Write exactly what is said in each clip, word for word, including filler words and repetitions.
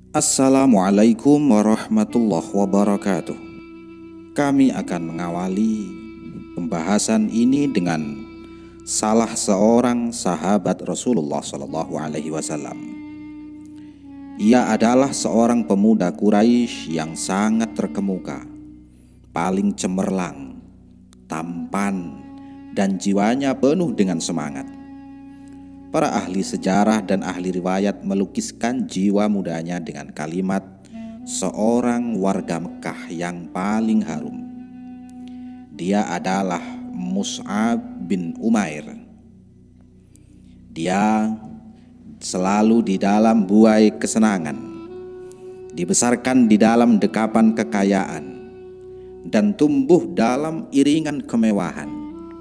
Assalamualaikum warahmatullahi wabarakatuh. Kami akan mengawali pembahasan ini dengan salah seorang sahabat Rasulullah Shallallahu Alaihi Wasallam. Ia adalah seorang pemuda Quraisy yang sangat terkemuka, paling cemerlang, tampan, dan jiwanya penuh dengan semangat. Para ahli sejarah dan ahli riwayat melukiskan jiwa mudanya dengan kalimat seorang warga Mekah yang paling harum. Dia adalah Mus'ab bin Umair. Dia selalu di dalam buai kesenangan, dibesarkan di dalam dekapan kekayaan, dan tumbuh dalam iringan kemewahan.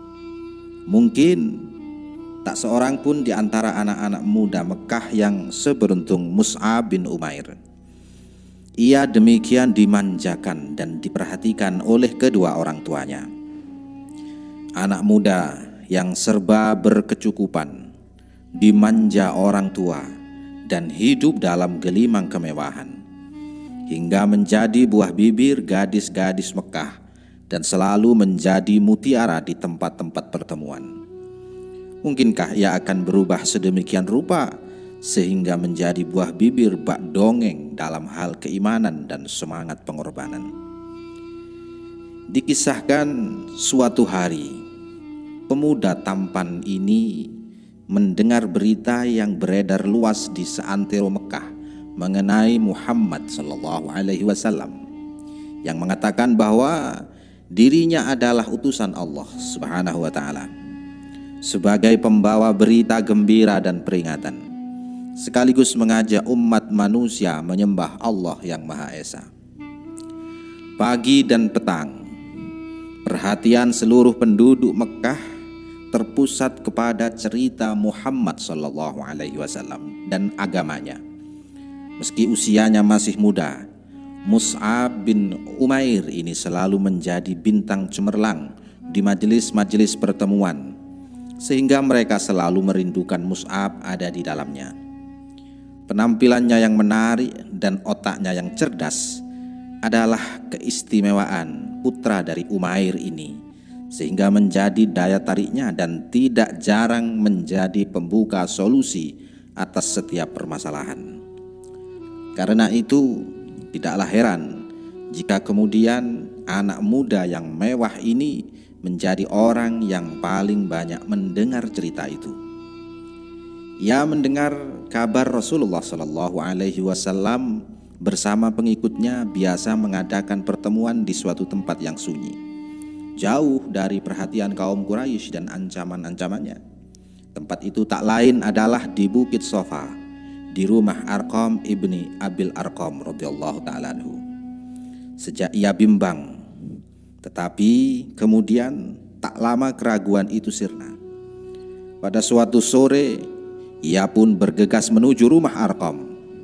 Mungkin tak seorang pun di antara anak-anak muda Mekah yang seberuntung Mus'ab bin Umair. Ia demikian dimanjakan dan diperhatikan oleh kedua orang tuanya. Anak muda yang serba berkecukupan, dimanja orang tua, dan hidup dalam gelimang kemewahan, hingga menjadi buah bibir gadis-gadis Mekah dan selalu menjadi mutiara di tempat-tempat pertemuan. Mungkinkah ia akan berubah sedemikian rupa sehingga menjadi buah bibir bak dongeng dalam hal keimanan dan semangat pengorbanan? Dikisahkan suatu hari, pemuda tampan ini mendengar berita yang beredar luas di seantero Mekah mengenai Muhammad Sallallahu Alaihi Wasallam, yang mengatakan bahwa dirinya adalah utusan Allah Subhanahu Wa Taala sebagai pembawa berita gembira dan peringatan, sekaligus mengajak umat manusia menyembah Allah yang Maha Esa. Pagi dan petang, perhatian seluruh penduduk Mekah terpusat kepada cerita Muhammad Sallallahu Alaihi Wasallam dan agamanya. Meski usianya masih muda, Mus'ab bin Umair ini selalu menjadi bintang cemerlang di majelis-majelis pertemuan, sehingga mereka selalu merindukan Mus'ab ada di dalamnya. Penampilannya yang menarik dan otaknya yang cerdas adalah keistimewaan putra dari Umair ini, sehingga menjadi daya tariknya dan tidak jarang menjadi pembuka solusi atas setiap permasalahan. Karena itu, tidaklah heran jika kemudian anak muda yang mewah ini menjadi orang yang paling banyak mendengar cerita itu. Ia mendengar kabar Rasulullah Shallallahu Alaihi Wasallam bersama pengikutnya biasa mengadakan pertemuan di suatu tempat yang sunyi, jauh dari perhatian kaum Quraisy dan ancaman-ancamannya. Tempat itu tak lain adalah di Bukit Sofa, di rumah Arqam ibni Abil Arqam radhiyallahu ta'ala anhu. Sejak ia bimbang, tetapi kemudian tak lama keraguan itu sirna. Pada suatu sore, ia pun bergegas menuju rumah Arqam.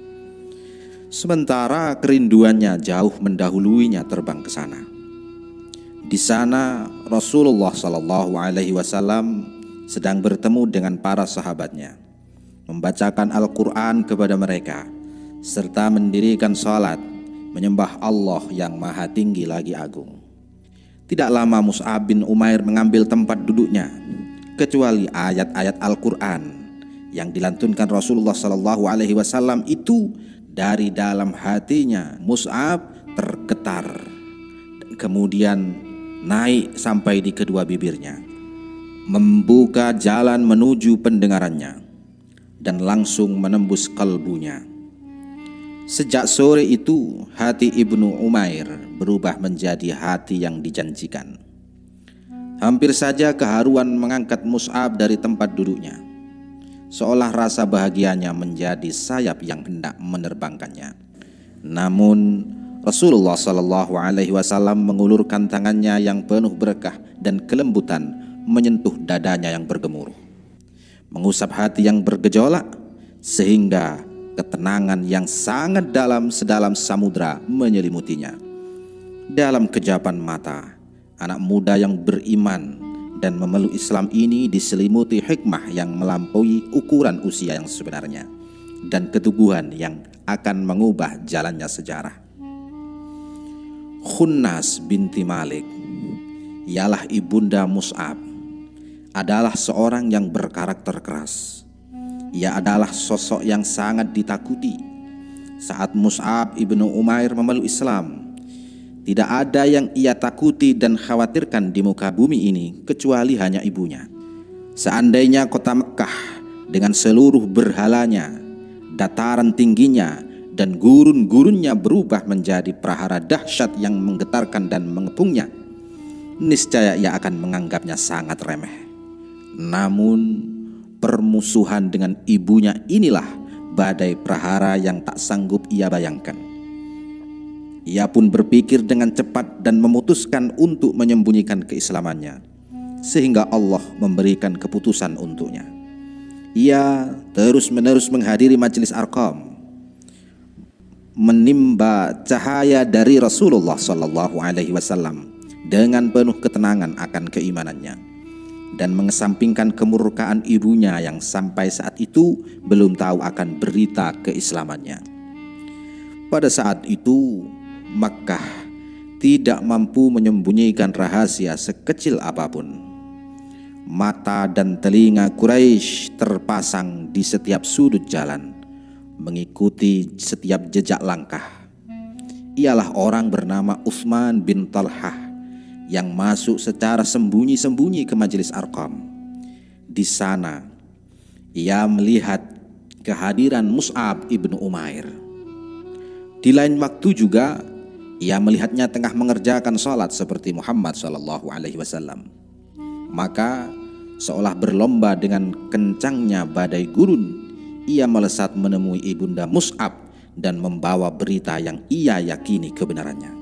Sementara kerinduannya jauh mendahuluinya terbang ke sana. Di sana Rasulullah Shallallahu Alaihi Wasallam sedang bertemu dengan para sahabatnya, membacakan Al-Quran kepada mereka, serta mendirikan salat menyembah Allah yang Maha Tinggi lagi Agung. Tidak lama Mus'ab bin Umair mengambil tempat duduknya, kecuali ayat-ayat Al-Quran yang dilantunkan Rasulullah Shallallahu Alaihi Wasallam itu dari dalam hatinya Mus'ab tergetar, dan kemudian naik sampai di kedua bibirnya, membuka jalan menuju pendengarannya, dan langsung menembus kalbunya. Sejak sore itu, hati Ibnu Umair berubah menjadi hati yang dijanjikan. Hampir saja keharuan mengangkat Mus'ab dari tempat duduknya, seolah rasa bahagianya menjadi sayap yang hendak menerbangkannya. Namun Rasulullah Shallallahu Alaihi Wasallam mengulurkan tangannya yang penuh berkah dan kelembutan menyentuh dadanya yang bergemuruh, mengusap hati yang bergejolak, sehingga ketenangan yang sangat dalam sedalam samudra menyelimutinya. Dalam kejapan mata, anak muda yang beriman dan memeluk Islam ini diselimuti hikmah yang melampaui ukuran usia yang sebenarnya. dan keteguhan yang akan mengubah jalannya sejarah. Khunnas binti Malik, ialah ibunda Mus'ab, adalah seorang yang berkarakter keras. Ia adalah sosok yang sangat ditakuti. Saat Mus'ab ibnu Umair memeluk Islam, tidak ada yang ia takuti dan khawatirkan di muka bumi ini kecuali hanya ibunya. Seandainya kota Mekkah dengan seluruh berhalanya, dataran tingginya, dan gurun-gurunnya berubah menjadi prahara dahsyat yang menggetarkan dan mengepungnya, niscaya ia akan menganggapnya sangat remeh. Namun permusuhan dengan ibunya inilah badai prahara yang tak sanggup ia bayangkan. Ia pun berpikir dengan cepat dan memutuskan untuk menyembunyikan keislamannya, sehingga Allah memberikan keputusan untuknya. Ia terus-menerus menghadiri majelis Arqam, menimba cahaya dari Rasulullah Shallallahu Alaihi Wasallam dengan penuh ketenangan akan keimanannya, dan mengesampingkan kemurkaan ibunya yang sampai saat itu belum tahu akan berita keislamannya. Pada saat itu Makkah tidak mampu menyembunyikan rahasia sekecil apapun. Mata dan telinga Quraisy terpasang di setiap sudut jalan, mengikuti setiap jejak langkah. Ialah orang bernama Utsman bin Talhah yang masuk secara sembunyi-sembunyi ke majelis Arqam. Di sana ia melihat kehadiran Mus'ab ibnu Umair. Di lain waktu juga ia melihatnya tengah mengerjakan salat seperti Muhammad Shallallahu Alaihi Wasallam. Maka seolah berlomba dengan kencangnya badai gurun, ia melesat menemui ibunda Mus'ab dan membawa berita yang ia yakini kebenarannya.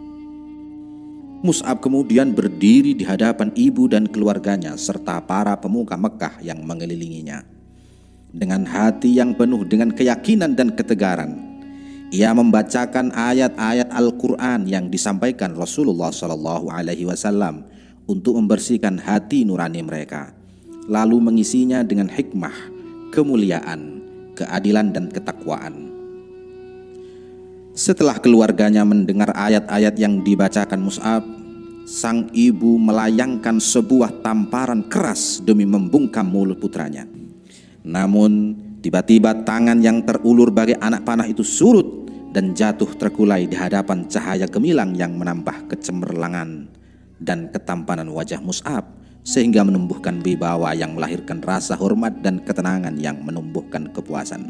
Mus'ab kemudian berdiri di hadapan ibu dan keluarganya serta para pemuka Mekkah yang mengelilinginya. Dengan hati yang penuh dengan keyakinan dan ketegaran, ia membacakan ayat-ayat Al-Quran yang disampaikan Rasulullah Shallallahu Alaihi Wasallam untuk membersihkan hati nurani mereka, lalu mengisinya dengan hikmah, kemuliaan, keadilan dan ketakwaan. Setelah keluarganya mendengar ayat-ayat yang dibacakan Mus'ab, sang ibu melayangkan sebuah tamparan keras demi membungkam mulut putranya. Namun tiba-tiba tangan yang terulur bagai anak panah itu surut dan jatuh terkulai di hadapan cahaya gemilang yang menambah kecemerlangan dan ketampanan wajah Mus'ab, sehingga menumbuhkan wibawa yang melahirkan rasa hormat dan ketenangan yang menumbuhkan kepuasan.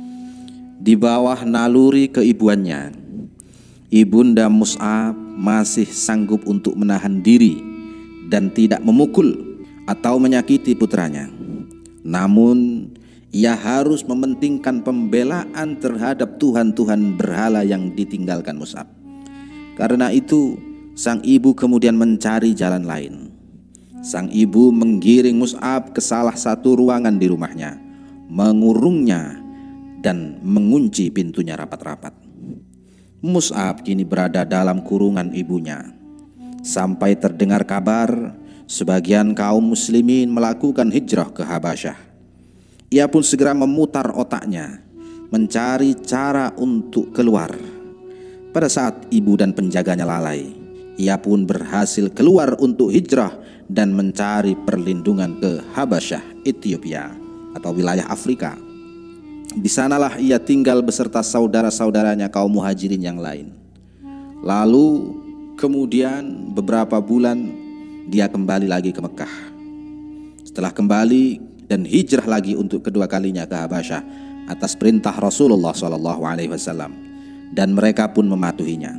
Di bawah naluri keibuannya, ibunda Mus'ab masih sanggup untuk menahan diri dan tidak memukul atau menyakiti putranya. Namun ia harus mementingkan pembelaan terhadap tuhan-tuhan berhala yang ditinggalkan Mus'ab. Karena itu sang ibu kemudian mencari jalan lain. Sang ibu menggiring Mus'ab ke salah satu ruangan di rumahnya, mengurungnya dan mengunci pintunya rapat-rapat. Mus'ab kini berada dalam kurungan ibunya. Sampai terdengar kabar sebagian kaum muslimin melakukan hijrah ke Habasyah. Ia pun segera memutar otaknya, mencari cara untuk keluar. Pada saat ibu dan penjaganya lalai, ia pun berhasil keluar untuk hijrah dan mencari perlindungan ke Habasyah, Ethiopia atau wilayah Afrika. Di sanalah ia tinggal beserta saudara-saudaranya kaum muhajirin yang lain. Lalu kemudian beberapa bulan dia kembali lagi ke Mekkah. Setelah kembali dan hijrah lagi untuk kedua kalinya ke Habasyah atas perintah Rasulullah Shallallahu Alaihi Wasallam, dan mereka pun mematuhinya.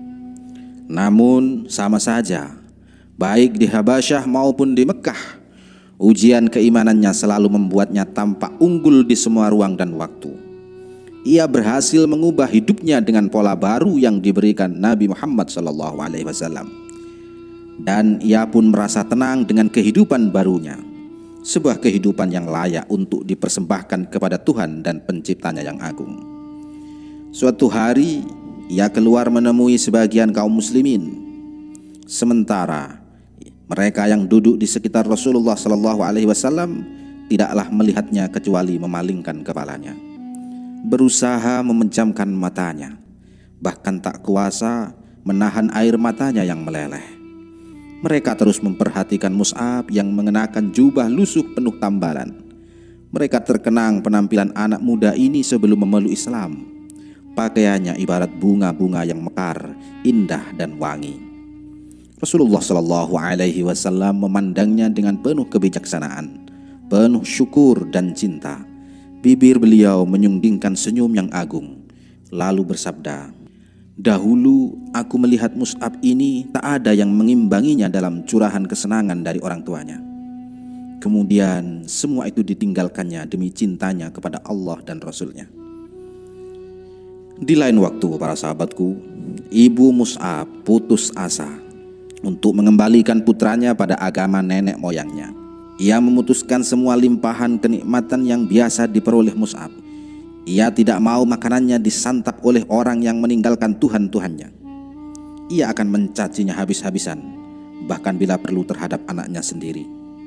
Namun sama saja, baik di Habasyah maupun di Mekkah, ujian keimanannya selalu membuatnya tampak unggul di semua ruang dan waktu. Ia berhasil mengubah hidupnya dengan pola baru yang diberikan Nabi Muhammad Shallallahu Alaihi Wasallam, dan ia pun merasa tenang dengan kehidupan barunya. Sebuah kehidupan yang layak untuk dipersembahkan kepada Tuhan dan penciptanya yang agung. Suatu hari ia keluar menemui sebagian kaum muslimin. Sementara mereka yang duduk di sekitar Rasulullah Shallallahu Alaihi Wasallam tidaklah melihatnya kecuali memalingkan kepalanya. berusaha memejamkan matanya, bahkan tak kuasa menahan air matanya yang meleleh. Mereka terus memperhatikan Mus'ab yang mengenakan jubah lusuh penuh tambalan. Mereka terkenang penampilan anak muda ini sebelum memeluk Islam. Pakaiannya ibarat bunga-bunga yang mekar, indah dan wangi. Rasulullah Shallallahu Alaihi Wasallam memandangnya dengan penuh kebijaksanaan, penuh syukur dan cinta. Bibir beliau menyunggingkan senyum yang agung, lalu bersabda, "Dahulu aku melihat Mus'ab ini tak ada yang mengimbanginya dalam curahan kesenangan dari orang tuanya. Kemudian semua itu ditinggalkannya demi cintanya kepada Allah dan Rasulnya." Di lain waktu, para sahabatku, ibu Mus'ab putus asa untuk mengembalikan putranya pada agama nenek moyangnya. Ia memutuskan semua limpahan kenikmatan yang biasa diperoleh Mus'ab. Ia tidak mau makanannya disantap oleh orang yang meninggalkan Tuhan-Tuhannya. Ia akan mencacinya habis-habisan, bahkan bila perlu terhadap anaknya sendiri.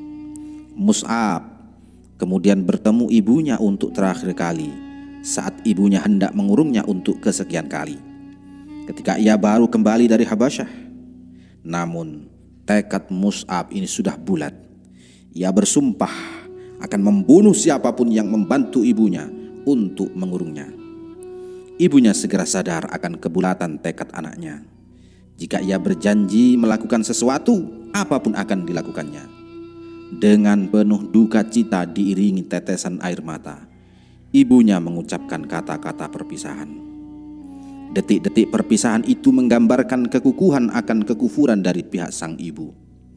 Mus'ab kemudian bertemu ibunya untuk terakhir kali saat ibunya hendak mengurungnya untuk kesekian kali, ketika ia baru kembali dari Habasyah. Namun tekad Mus'ab ini sudah bulat. Ia bersumpah akan membunuh siapapun yang membantu ibunya untuk mengurungnya. Ibunya segera sadar akan kebulatan tekad anaknya. Jika ia berjanji melakukan sesuatu, apapun akan dilakukannya. Dengan penuh duka cita diiringi tetesan air mata, ibunya mengucapkan kata-kata perpisahan. Detik-detik perpisahan itu menggambarkan kekukuhan akan kekufuran dari pihak sang ibu.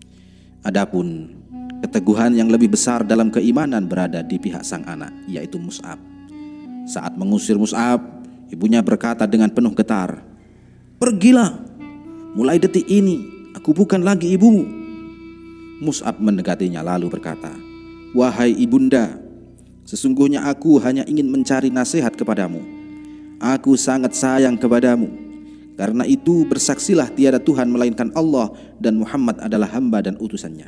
Adapun keteguhan yang lebih besar dalam keimanan berada di pihak sang anak, yaitu Mus'ab. Saat mengusir Mus'ab, ibunya berkata dengan penuh getar, "Pergilah, mulai detik ini aku bukan lagi ibumu." Mus'ab mendekatinya lalu berkata, "Wahai ibunda, sesungguhnya aku hanya ingin mencari nasihat kepadamu. Aku sangat sayang kepadamu. Karena itu bersaksilah tiada Tuhan melainkan Allah dan Muhammad adalah hamba dan utusannya."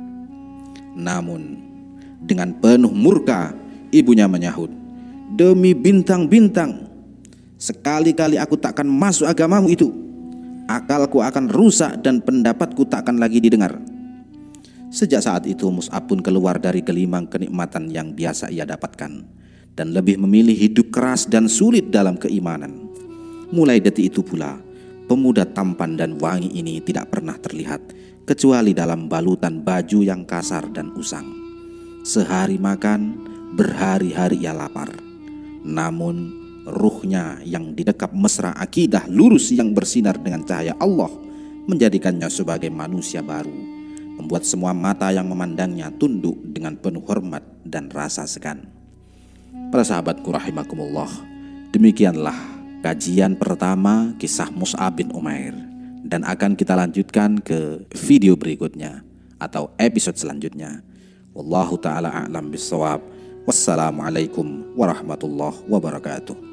Namun dengan penuh murka ibunya menyahut, "Demi bintang-bintang, sekali-kali aku takkan masuk agamamu itu. Akalku akan rusak dan pendapatku takkan lagi didengar." Sejak saat itu Mus'ab pun keluar dari gelimang kenikmatan yang biasa ia dapatkan dan lebih memilih hidup keras dan sulit dalam keimanan. Mulai detik itu pula pemuda tampan dan wangi ini tidak pernah terlihat kecuali dalam balutan baju yang kasar dan usang. Sehari makan, berhari-hari ia lapar. Namun ruhnya yang didekap mesra akidah lurus yang bersinar dengan cahaya Allah menjadikannya sebagai manusia baru, membuat semua mata yang memandangnya tunduk dengan penuh hormat dan rasa segan. Para sahabatku rahimakumullah, demikianlah kajian pertama kisah Mus'ab bin Umair, dan akan kita lanjutkan ke video berikutnya atau episode selanjutnya. Wallahu ta'ala a'lam bissawab. Wassalamualaikum warahmatullahi wabarakatuh.